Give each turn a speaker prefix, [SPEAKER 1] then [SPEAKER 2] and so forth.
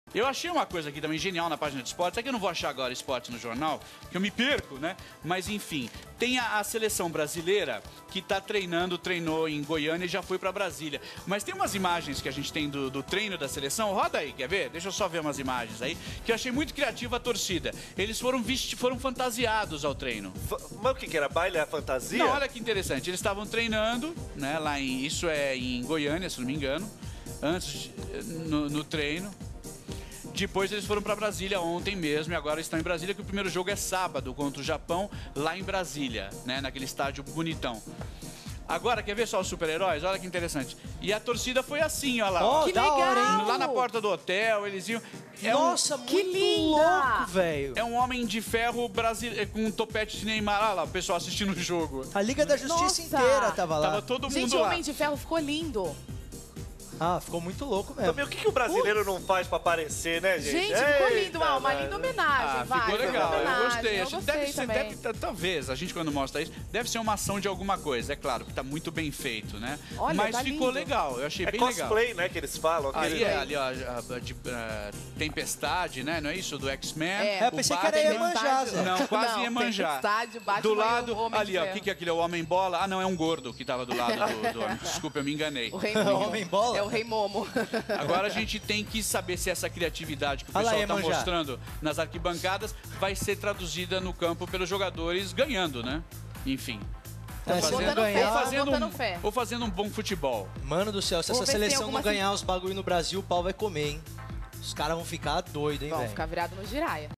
[SPEAKER 1] Eu achei uma coisa aqui também genial na página de esportes, é que eu não vou achar agora esporte no jornal, que eu me perco, né? Mas enfim, tem a seleção brasileira que tá treinou em Goiânia e já foi para Brasília. Mas tem umas imagens que a gente tem do treino da seleção, roda aí, quer ver? Deixa eu só ver umas imagens aí, que eu achei muito criativa a torcida. Eles foram fantasiados ao treino.
[SPEAKER 2] Mas o que era? Baile, a fantasia?
[SPEAKER 1] Não, olha que interessante, eles estavam treinando, né, isso é em Goiânia, se não me engano, antes, no treino. Depois eles foram para Brasília ontem mesmo e agora estão em Brasília, que o primeiro jogo é sábado contra o Japão, lá em Brasília, né, naquele estádio bonitão. Agora, quer ver só os super-heróis? Olha que interessante. E a torcida foi assim, olha lá.
[SPEAKER 3] Oh,
[SPEAKER 4] que
[SPEAKER 3] da
[SPEAKER 4] legal!
[SPEAKER 3] hora, hein?
[SPEAKER 1] Lá na porta do hotel, eles iam...
[SPEAKER 3] Nossa, muito
[SPEAKER 4] linda!
[SPEAKER 3] louco, velho.
[SPEAKER 1] É um homem de ferro brasileiro com um topete de Neymar. Olha lá, o pessoal assistindo o jogo.
[SPEAKER 3] A Liga da Justiça
[SPEAKER 4] Nossa!
[SPEAKER 3] inteira tava lá.
[SPEAKER 1] Tava todo mundo
[SPEAKER 4] Gente, o
[SPEAKER 1] lá.
[SPEAKER 4] Homem de Ferro ficou lindo.
[SPEAKER 3] Ah, ficou muito louco mesmo.
[SPEAKER 2] Também, o que o brasileiro não faz pra aparecer, né, gente?
[SPEAKER 4] Gente, ficou lindo.
[SPEAKER 2] Eita,
[SPEAKER 4] Uma linda homenagem, vai.
[SPEAKER 1] Ficou legal,
[SPEAKER 4] uma
[SPEAKER 1] eu
[SPEAKER 4] homenagem.
[SPEAKER 1] gostei.
[SPEAKER 4] Eu gostei também.
[SPEAKER 1] Talvez, a gente quando mostra isso, deve ser uma ação de alguma coisa, é claro, que tá muito bem feito, né?
[SPEAKER 4] Olha,
[SPEAKER 1] mas
[SPEAKER 4] tá
[SPEAKER 1] ficou
[SPEAKER 4] lindo.
[SPEAKER 1] legal, eu achei
[SPEAKER 2] É
[SPEAKER 1] bem legal.
[SPEAKER 2] cosplay, né, que eles falam.
[SPEAKER 1] Aí é ali, ó, Tempestade, né? Não é isso? Do X-Men.
[SPEAKER 4] É,
[SPEAKER 3] eu pensei que era Iemanjá, Zé.
[SPEAKER 1] Não, quase Iemanjá.
[SPEAKER 4] Tempestade, Batman
[SPEAKER 1] Do
[SPEAKER 4] e o
[SPEAKER 1] lado,
[SPEAKER 4] Homem
[SPEAKER 1] ali,
[SPEAKER 4] de
[SPEAKER 1] ó, o
[SPEAKER 4] Ferro.
[SPEAKER 1] que é aquele? É o Homem-Bola? Ah, não, é um gordo que tava do lado do homem. Desculpa, eu me enganei.
[SPEAKER 4] O Rei Momo.
[SPEAKER 3] Homem-Bola?
[SPEAKER 4] É o Rei Momo.
[SPEAKER 1] Agora a gente tem que saber se essa criatividade que o
[SPEAKER 3] Olha lá,
[SPEAKER 1] pessoal está
[SPEAKER 3] Iemanjá.
[SPEAKER 1] mostrando nas arquibancadas vai ser traduzida no campo pelos jogadores ganhando, né? Enfim.
[SPEAKER 3] Se não
[SPEAKER 4] Botando
[SPEAKER 3] ganhar...
[SPEAKER 4] fé, botando fé.
[SPEAKER 1] Ou fazendo um bom futebol.
[SPEAKER 3] Mano do céu, se
[SPEAKER 4] Vou
[SPEAKER 3] essa
[SPEAKER 4] ver se tem
[SPEAKER 3] seleção não
[SPEAKER 4] alguma
[SPEAKER 3] ganhar os bagulho no Brasil, o pau vai comer, hein? Os caras vão ficar doidos, hein,
[SPEAKER 4] Vão
[SPEAKER 3] velho?
[SPEAKER 4] ficar virado no giraia.